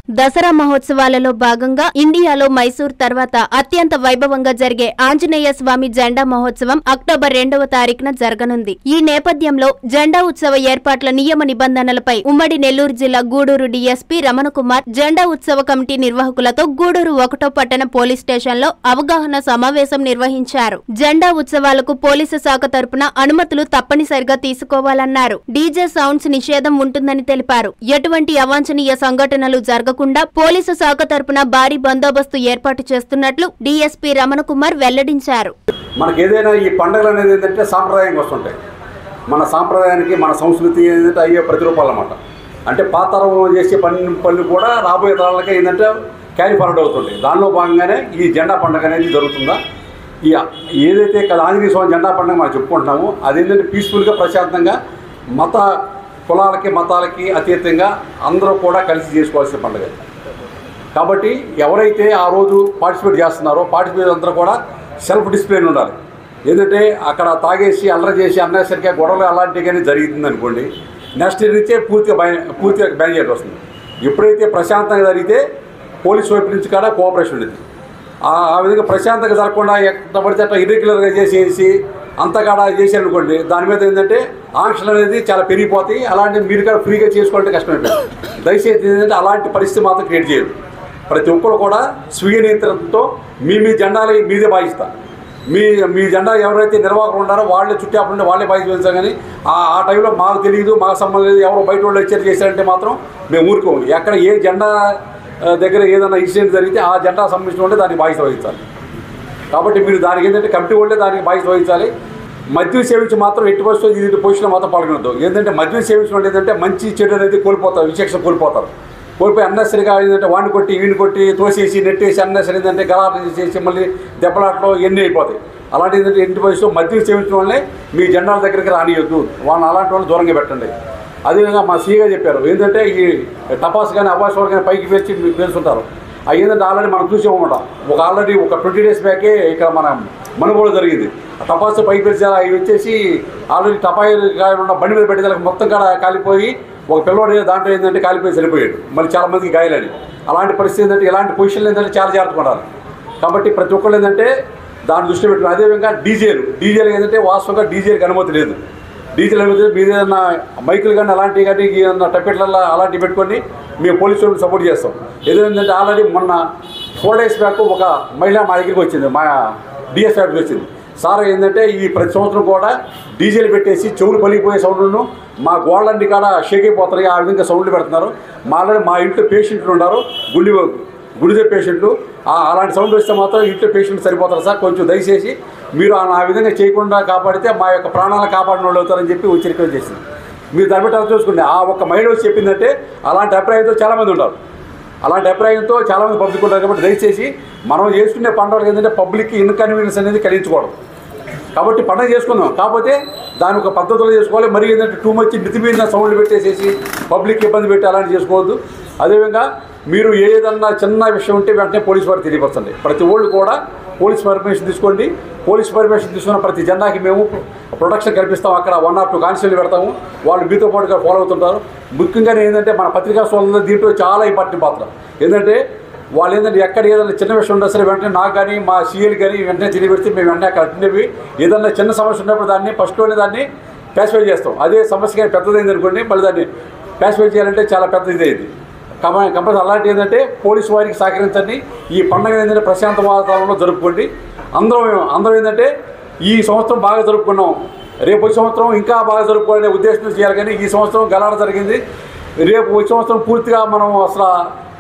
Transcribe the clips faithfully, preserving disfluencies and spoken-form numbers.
దసరా మహోత్సవాలలో భాగంగా ఇండియాలో మైసూర్ తర్వాత అత్యంత వైభవంగా జరిగే ఆంజనేయ స్వామి జెండా మహోత్సవం అక్టోబర్ రెండవ తారీఖున జరగనుంది. ఈ నేపథ్యంలో జెండా ఉత్సవ ఏర్పాట్ల నియమ నిబంధనలపై ఉమ్మడి నెల్లూరు జిల్లా గూడూరు డీఎస్పీ రమణకుమార్ జెండా ఉత్సవ కమిటీ నిర్వాహకులతో గూడూరు ఒకటో పట్టణ పోలీస్ స్టేషన్లో అవగాహన సమావేశం నిర్వహించారు. జెండా ఉత్సవాలకు పోలీసు శాఖ తరపున అనుమతులు తప్పనిసరిగా తీసుకోవాలన్నారు. డీజే సౌండ్స్ నిషేధం ఉంటుందని తెలిపారు. ఎటువంటి అవాంఛనీయ సంఘటనలు జరగ పోలీసు శాఖ తరపున భారీ బందోబస్తు ఏర్పాటు చేస్తున్నట్లు డీఎస్పీ రమణకుమార్ వెల్లడించారు. మనకి ఏదైనా ఈ పండుగలు అనేది ఏంటంటే సాంప్రదాయంగా వస్తుంటాయి. మన సాంప్రదాయానికి మన సంస్కృతి ఏంటంటే అయ్యే ప్రతిరూపాలు అన్నమాట. అంటే పాతరం చేసే పని పనులు కూడా రాబోయే తరాలకి ఏంటంటే క్యారీ ఫార్వర్డ్ అవుతుంటాయి. దానిలో భాగంగానే ఈ జెండా పండుగ అనేది జరుగుతుందా. ఈ ఏదైతే ఆంజనేయ స్వామి జెండా పండుగ మనం చెప్పుకుంటున్నామో అదేంటంటే పీస్ఫుల్గా ప్రశాంతంగా మత కులాలకి మతాలకి అతీతంగా అందరూ కూడా కలిసి చేసుకోవాల్సిన పండుగ. కాబట్టి ఎవరైతే ఆ రోజు పార్టిసిపేట్ చేస్తున్నారో పార్టిసిపేట్ అందరూ కూడా సెల్ఫ్ డిసిప్లిన్ ఉండాలి. ఏంటంటే అక్కడ తాగేసి అల్లరి చేసి అన్నసరిగా గొడవలు అలాంటివి కానీ జరుగుతుంది అనుకోండి, నెక్స్ట్ నుంచే పూర్తిగా భయ పూర్తిగా బ్యాన్ చేయడం వస్తుంది. ఎప్పుడైతే ప్రశాంతంగా జరిగితే పోలీసు వైపు నుంచి కూడా కోఆపరేషన్ ఉండేది. ఆ విధంగా ప్రశాంతంగా జరగకుండా ఎక్కడ పడితే అట్లా ఇర్రెగ్యులర్గా చేసేసి అంతకాడ చేశారనుకోండి, దాని మీద ఏంటంటే ఆంక్షలు అనేది చాలా పెరిగిపోతాయి. అలాంటి మీరు కూడా ఫ్రీగా చేసుకోవాలంటే కష్టమైపోయింది. దయచేసి ఏంటంటే అలాంటి పరిస్థితి మాత్రం క్రియేట్ చేయదు. ప్రతి ఒక్కరు కూడా స్వీయ నియంత్రణతో మీ మీ జెండాలు మీదే బాధిస్తారు. మీ మీ జెండా ఎవరైతే నిర్వాహకులు ఉన్నారో వాళ్ళే చుట్టాపుండి వాళ్ళే బాధించాం. కానీ ఆ టైంలో మాకు తెలియదు, మాకు సంబంధం లేదు, ఎవరో బయట వాళ్ళు హెచ్చరిక చేశారంటే మాత్రం మేము ఊరుకోము. ఎక్కడ ఏ జెండా దగ్గర ఏదైనా ఇన్సిడెంట్ జరిగితే ఆ జెండా సంబంధించిన ఉంటే దానికి బాధ్యత వహించాలి. కాబట్టి మీరు దానికి ఏంటంటే కమిటీ వాళ్ళే దానికి బాధ్యత వహించాలి. మద్యం సేవించి మాత్రం ఎట్టి పరిస్థితుల్లో ఇది పొజిషన్ మాత్రం పాల్గొనద్దు. ఏంటంటే మద్యం సేవించడం ఏంటంటే మంచి చెడు అనేది కోల్పోతారు, విచక్షణ కోల్పోతారు. కోల్పోయి అన్నసరిగా ఏంటంటే వాడిని కొట్టి వీడిని కొట్టి తోసేసి నెట్టేసి అన్నసరి ఏంటంటే గలాట చేసి మళ్ళీ దెబ్బలాట్లో ఎన్ని అయిపోతాయి. అలాంటి ఏంటంటే ఎట్టి పరిస్థితుల్లో మద్యం సేవించడం వల్లే మీ జెండాల దగ్గరికి రానియొద్దు, వాళ్ళని అలాంటి వాళ్ళు దూరంగా పెట్టండి. అదేవిధంగా మా సీగా చెప్పారు ఏంటంటే ఈ టపాస్ కానీ అబ్బాస్ వాళ్ళు కానీ పైకి పెంచి మీకు తెలుసుంటారు. అవి ఏంటంటే ఆల్రెడీ మనం చూసామన్నమాట. ఒక ఆల్రెడీ ఒక ట్వంటీ డేస్ బ్యాకే ఇక్కడ మన మనుగోలు జరిగింది. టపాసు పైకి పెంచారు. అవి వచ్చేసి ఆల్రెడీ టపాయిలు ఉన్న బండి మీద పెట్టేదానికి మొత్తం కూడా కాలిపోయి ఒక పిల్లవాడు దాంట్లో ఏంటంటే కాలిపోయి చనిపోయాడు. మళ్ళీ చాలా మందికి గాయాలని. అలాంటి పరిస్థితి ఏంటంటే ఇలాంటి పొజిషన్లు ఏంటంటే చాలా జాగ్రత్త పడాలి. కాబట్టి ప్రతి ఒక్కళ్ళు ఏంటంటే దాన్ని దృష్టి పెట్టుకుని అదేవిధంగా డీజేలు డీజేలు ఏంటంటే వాస్తవంగా డీజేలకు అనుమతి లేదు. డీజేలు అనుమతి మీరు ఏదన్నా మైకులు కానీ అలాంటివి కానీ ఏదన్నా టప్పెట్లలో అలాంటివి పెట్టుకొని మేము పోలీసు వాళ్ళకి సపోర్ట్ చేస్తాం. ఏదేంటంటే ఆల్రెడీ మొన్న ఫోర్ డేస్ బ్యాక్ ఒక మహిళ మా దగ్గరికి వచ్చింది, మా డిఎస్ ఆఫీస్కి వచ్చింది. సార్ ఏంటంటే ఈ ప్రతి సంవత్సరం కూడా డీజేలు పెట్టేసి చెవులు పలిగిపోయే సౌండ్లను మా గోళ్ళండి కాడ షేక్ అయిపోతాయి, ఆ విధంగా సౌండ్లు పెడుతున్నారు. మా ఆల్రెడీ మా ఇంట్లో పేషెంట్లు ఉన్నారు, గుండె గుడిదే పేషెంట్లు. అలాంటి సౌండ్ వస్తే మాత్రం ఇంట్లో పేషెంట్లు సరిపోతారు సార్, కొంచెం దయచేసి మీరు ఆ విధంగా చేయకుండా కాపాడితే మా యొక్క ప్రాణాలను కాపాడిన వాళ్ళు అవుతారని చెప్పి వచ్చి రిక్వెస్ట్ చేసింది. మీరు దాన్ని బట్టి అర్థం చూసుకోండి. ఆ ఒక్క మహిళ వచ్చి చెప్పిందంటే అలాంటి అభిప్రాయంతో చాలామంది ఉన్నారు. అలాంటి అభిప్రాయంతో చాలామంది పబ్లిక్ ఉంటారు. కాబట్టి దయచేసి మనం చేసుకునే పండుగలు ఏంటంటే పబ్లిక్కి ఇన్కన్వీనియన్స్ అనేది కలిగించకూడదు. కాబట్టి పండుగ చేసుకుందాం, కాకపోతే దాని ఒక పద్ధతిలో చేసుకోవాలి. మరి ఏంటంటే టూ మచ్ మితిమీరిన సౌండ్లు పెట్టేసేసి పబ్లిక్ ఇబ్బంది పెట్టి అలాంటి చేసుకోవద్దు. అదేవిధంగా మీరు ఏదన్నా చిన్న విషయం ఉంటే వెంటనే పోలీసు వారికి తెలియపరచండి. ప్రతి ఒళ్ళు కూడా పోలీస్ పర్మిషన్ తీసుకోండి. పోలీస్ పర్మిషన్ తీసుకున్న ప్రతి జెండాకి మేము ప్రొటెక్షన్ కల్పిస్తాం. అక్కడ వన్ ఆర్ టూ కానిస్టేబుల్ పెడతాము, వాళ్ళు మీతో పాటుగా ఫాలో అవుతుంటారు. ముఖ్యంగా ఏంటంటే మన పత్రికా సోదరులు దీంట్లో చాలా ఇంపార్టెంట్ పాత్ర. ఏంటంటే వాళ్ళు ఏంటంటే ఎక్కడ ఏదైనా చిన్న విషయం ఉన్నా సరే వెంటనే నాకు కానీ మా సీఎల్ కానీ వెంటనే తెలియపెడితే మేము వెంటనే అక్కడ అటెండ్ ఏదన్నా చిన్న సమస్య ఉన్నప్పుడు దాన్ని ఫస్ట్లోనే దాన్ని ప్యాసిఫై చేస్తాం. అదే సమస్య కానీ పెద్దదైంది అనుకోండి, మళ్ళీ దాన్ని ప్యాసిఫై చేయాలంటే చాలా పెద్ద ఇదేది. కాబట్టి కంపల్సరీ అలాంటి ఏంటంటే పోలీసు వారికి సహకరించండి. ఈ పండుగ ఏంటంటే ప్రశాంత వాతావరణంలో జరుపుకోండి. అందరం అందరం ఏంటంటే ఈ సంవత్సరం బాగా జరుపుకున్నాం, రేపు వచ్చే సంవత్సరం ఇంకా బాగా జరుపుకోవాలనే ఉద్దేశంతో చేయాలి. కానీ ఈ సంవత్సరం గలాట జరిగింది, రేపు వచ్చే సంవత్సరం పూర్తిగా మనం అసలు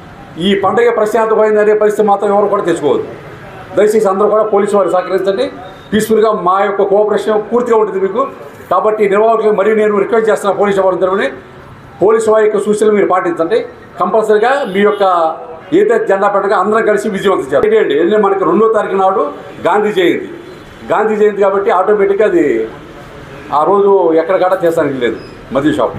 ఈ పండుగ ప్రశాంతమైంది అనే పరిస్థితి మాత్రం ఎవరు కూడా తెచ్చుకోవద్దు. దయచేసి అందరూ కూడా పోలీసు వారికి సహకరించండి. పీస్ఫుల్గా మా యొక్క కోఆపరేషన్ పూర్తిగా ఉంటుంది మీకు. కాబట్టి నిర్వాహకులు మరియు నేను రిక్వెస్ట్ చేస్తున్న పోలీసు వారి తరపున పోలీసు వారి యొక్క సూచనలు మీరు పాటించండి. కంపల్సరీగా మీ యొక్క ఏదైతే జెండా పండుగ అందరం కలిసి విజయవంతం చేయాలి. ఎందుకంటే మనకి రెండో తారీఖు నాడు గాంధీ జయంతి గాంధీ జయంతి కాబట్టి ఆటోమేటిక్గా అది ఆ రోజు ఎక్కడికాడ చేస్తానికి లేదు మద్యం షాప్.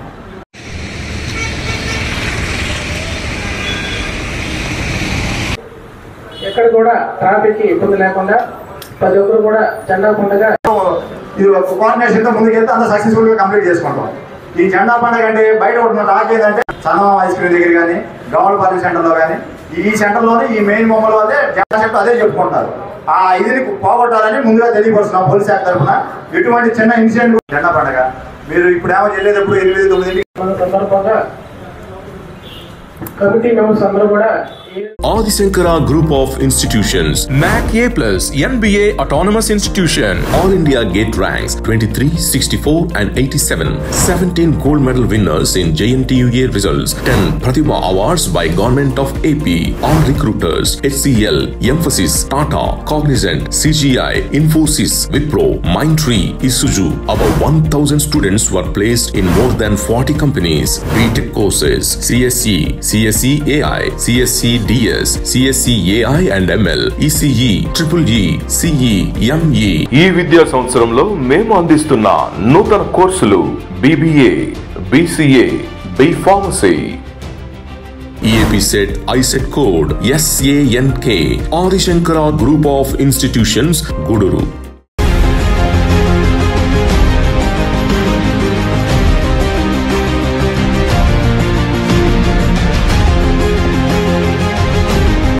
ఎక్కడ కూడా ట్రాఫిక్ ఇబ్బంది లేకుండా ప్రతి ఒక్కరు కూడా జెండా పండుగ ఇది కోఆర్డినేషన్తో ముందుకెళ్తే అంత సక్సెస్ఫుల్గా కంప్లీట్ చేసుకుంటాం. ఈ జెండా పండుగ అంటే బయట ఒకటి రాకేదంటే చందమామ ఐస్ క్రీమ్ దగ్గర కానీ గౌడపాలెం సెంటర్లో కానీ ఈ సెంటర్లోనే ఈ మెయిన్ బొమ్మల వల్లే జెండా సెంటర్ అదే చెప్పుకుంటారు. ఆ ఇదిని పోగొట్టాలని ముందుగా తెలియపరుస్తున్నాం పోలీస్ శాఖ తరఫున. ఎటువంటి చిన్న ఇన్సిడెంట్ జెండా పండుగ మీరు ఇప్పుడు ఏమో వెళ్ళేటప్పుడు ఎనిమిది తొమ్మిది సందర్భంగా కమిటీ మెంబర్స్ అందరూ కూడా Adi Shankara Group of Institutions, M A C A plus, N B A Autonomous Institution, All India Gate ranks twenty-three, sixty-four and eighty-seven, seventeen gold medal winners in J N T U A results, ten Pratibha Awards by Government of A P, all recruiters, H C L, Emphasis, Tata, Cognizant, C G I, Infosys, Wipro, Mindtree, Isuzu. About one thousand students were placed in more than forty companies. B Tech courses, C S E, C S E A I, C S E D S, C S E A I and M L, E C E, Triple E, C E, M E. ఈ విద్యా సంవత్సరంలో మేము అందిస్తున్న నూతన కోర్సులు B B A, B C A, B Pharmacy. E A P set I set code S A N K. Adi Shankara Group of Institutions, Guduru.